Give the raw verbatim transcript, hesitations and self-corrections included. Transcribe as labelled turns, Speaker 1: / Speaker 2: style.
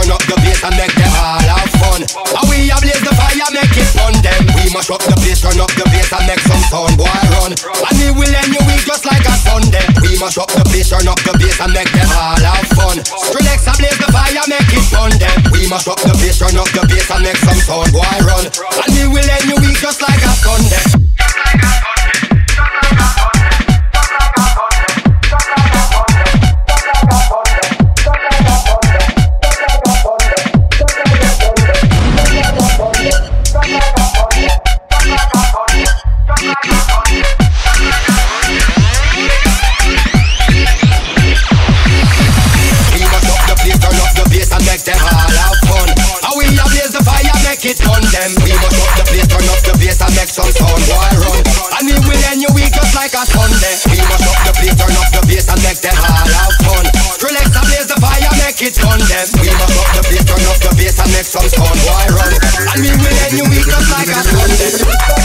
Speaker 1: turn up the bass and make them all have fun. And we a blaze the fire, make it fun them. We mash up the place, turn up the bass and make some sound, boy run. And we will end your week just like a Sunday. We mash up the place, turn up the bass and make them all have fun. Skrillex a blaze the fire, make it fun them. We mash up the place, turn up the bass and make some sound, boy run. And we will end your week just like a Sunday. It on them. We must up the place, turn up the bass and make some sound, boy run. And we will end your week just like a Sunday. We must up the place, turn up the bass and make them all have fun. Skrillex and blaze the fire, make it on them. We must up the place, turn up the bass and make some sound, boy run. And we will end your week just like a Sunday.